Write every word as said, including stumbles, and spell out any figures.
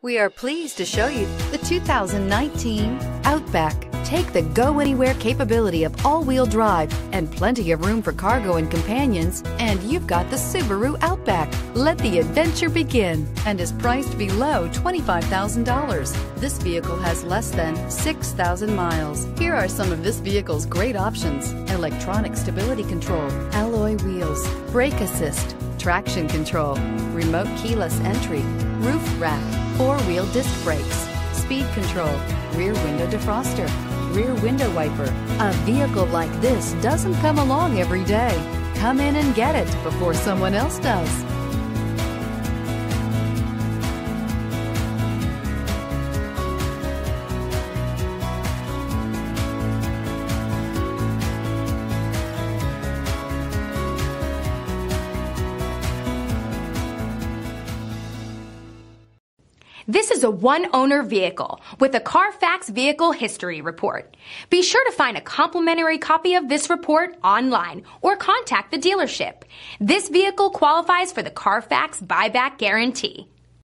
We are pleased to show you the two thousand nineteen Outback. Take the go-anywhere capability of all-wheel drive and plenty of room for cargo and companions, and you've got the Subaru Outback. Let the adventure begin, and is priced below twenty-five thousand dollars. This vehicle has less than six thousand miles. Here are some of this vehicle's great options: electronic stability control, alloy wheels, brake assist, traction control, remote keyless entry, roof rack, four-wheel disc brakes, speed control, rear window defroster, rear window wiper. A vehicle like this doesn't come along every day. Come in and get it before someone else does. This is a one-owner vehicle with a Carfax Vehicle History Report. Be sure to find a complimentary copy of this report online or contact the dealership. This vehicle qualifies for the Carfax Buyback Guarantee.